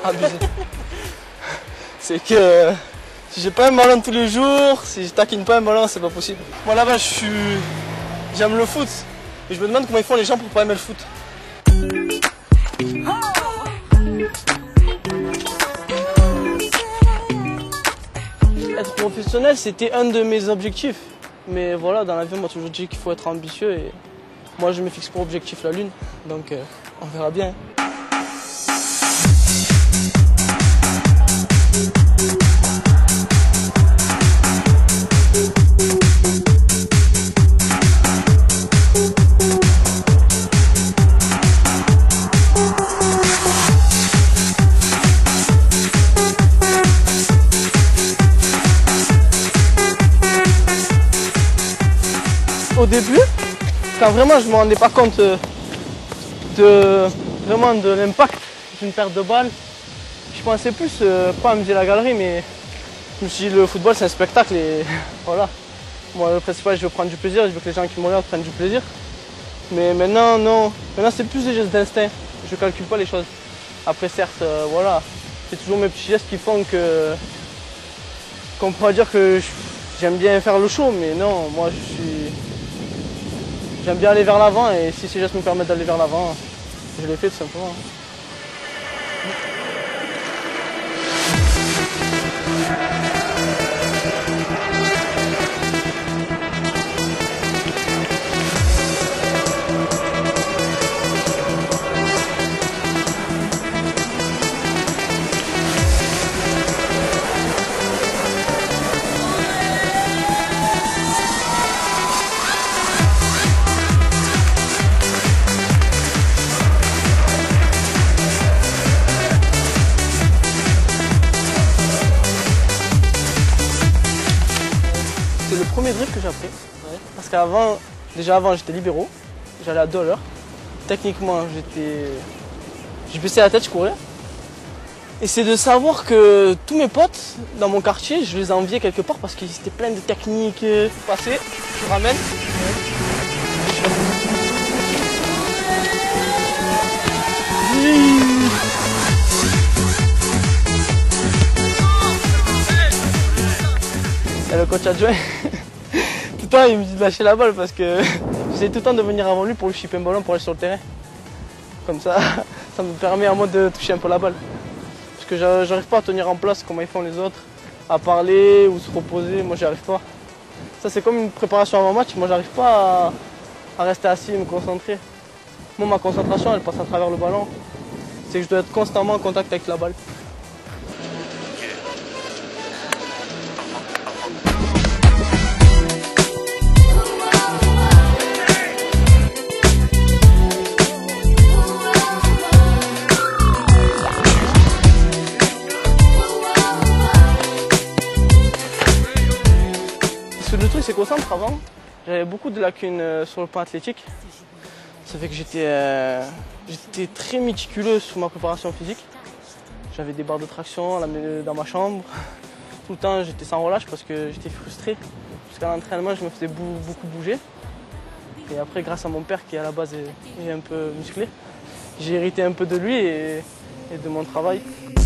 abusé. C'est que si j'ai pas un ballon tous les jours, si je taquine pas un ballon, c'est pas possible. Moi là-bas, j'aime le foot. Et je me demande comment ils font les gens pour pas aimer le foot. Être professionnel, c'était un de mes objectifs. Mais voilà, dans la vie, on m'a toujours dit qu'il faut être ambitieux. Et moi, je me fixe pour objectif la lune. Donc, on verra bien. Au début, quand vraiment je ne me rendais pas compte de l'impact d'une perte de balle, je pensais plus pas amuser la galerie, mais je me suis dit le football c'est un spectacle et voilà. Moi le principal, je veux prendre du plaisir, je veux que les gens qui me regardent prennent du plaisir. Mais maintenant non, maintenant c'est plus des gestes d'instinct, je ne calcule pas les choses. Après certes, voilà, c'est toujours mes petits gestes qui font qu'on pourra dire que j'aime bien faire le show, mais non, moi j'aime bien aller vers l'avant et si ces gestes me permettent d'aller vers l'avant, je les fais tout simplement. C'est le premier dribble que j'ai appris. Ouais. Parce qu'avant, déjà avant j'étais libéraux, j'allais à 2 à l'heure. Techniquement, je baissais la tête, je courais. Et c'est de savoir que tous mes potes dans mon quartier, je les enviais quelque part parce qu'ils étaient pleins de techniques. Passer, je ramène. Et le coach adjoint, tout le temps il me dit de lâcher la balle parce que j'essaie tout le temps de venir avant lui pour lui chipper un ballon pour aller sur le terrain. Comme ça, ça me permet à moi de toucher un peu la balle. Parce que j'arrive pas à tenir en place comme ils font les autres, à parler ou se reposer, moi j'y arrive pas. Ça c'est comme une préparation avant match, moi j'arrive pas à rester assis et me concentrer. Moi ma concentration elle passe à travers le ballon. C'est que je dois être constamment en contact avec la balle. Le truc c'est qu'au centre avant, j'avais beaucoup de lacunes sur le plan athlétique. Ça fait que j'étais très méticuleux sur ma préparation physique. J'avais des barres de traction dans ma chambre. Tout le temps j'étais sans relâche parce que j'étais frustré. Jusqu'à l'entraînement je me faisais beaucoup bouger. Et après grâce à mon père qui à la base est un peu musclé, j'ai hérité un peu de lui et de mon travail.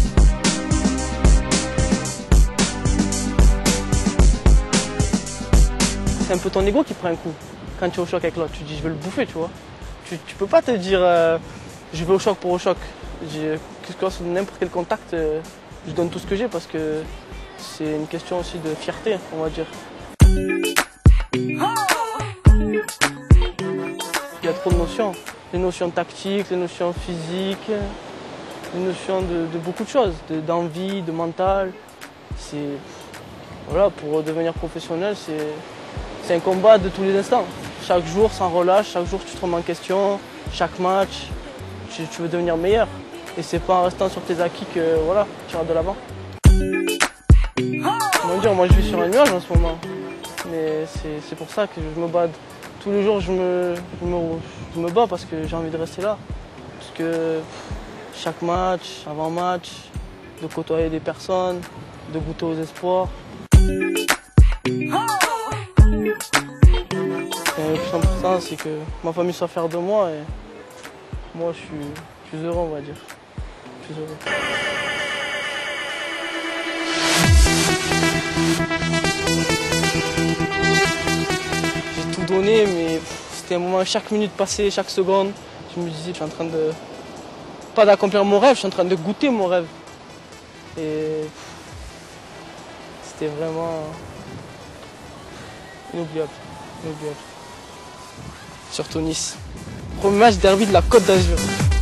C'est un peu ton ego qui prend un coup quand tu es au choc avec l'autre. Tu dis je vais le bouffer, tu vois. Tu peux pas te dire je vais au choc pour au choc. Que ce soit n'importe quel contact, je donne tout ce que j'ai parce que c'est une question aussi de fierté, on va dire. Il y a trop de notions. Les notions tactiques, les notions physiques, les notions de beaucoup de choses, d'envie, de mental. Voilà, pour devenir professionnel, c'est un combat de tous les instants. Chaque jour sans relâche, chaque jour tu te remets en question, chaque match, tu veux devenir meilleur. Et c'est pas en restant sur tes acquis que voilà, tu iras de l'avant. Moi je vis sur un nuage en ce moment. Mais c'est pour ça que je me bats. Tous les jours je me bats parce que j'ai envie de rester là. Parce que chaque match, avant-match, de côtoyer des personnes, de goûter aux espoirs. Et le plus important, c'est que ma famille soit fière de moi et moi, je suis heureux, on va dire. Je suis heureux. J'ai tout donné, mais c'était un moment, chaque minute passée, chaque seconde, je me disais, je suis en train de, pas d'accomplir mon rêve, je suis en train de goûter mon rêve. Et c'était vraiment inoubliable, inoubliable. Surtout Nice. Premier match derby de la Côte d'Azur.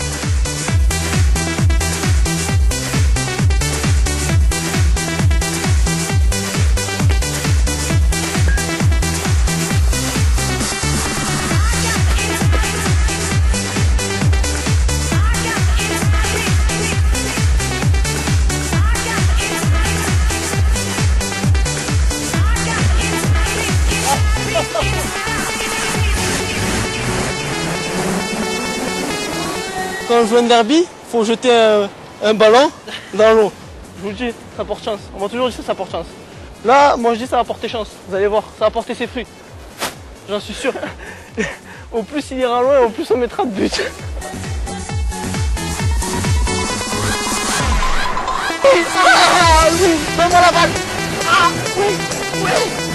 Quand on joue un derby, il faut jeter un ballon dans l'eau. Je vous le dis, ça porte chance. On m'a toujours dit ça porte chance. Là, moi je dis ça va porter chance. Vous allez voir, ça va porter ses fruits. J'en suis sûr. Au plus il ira loin, au plus on mettra de buts. Ah oui, donne-moi la balle. Ah oui, oui.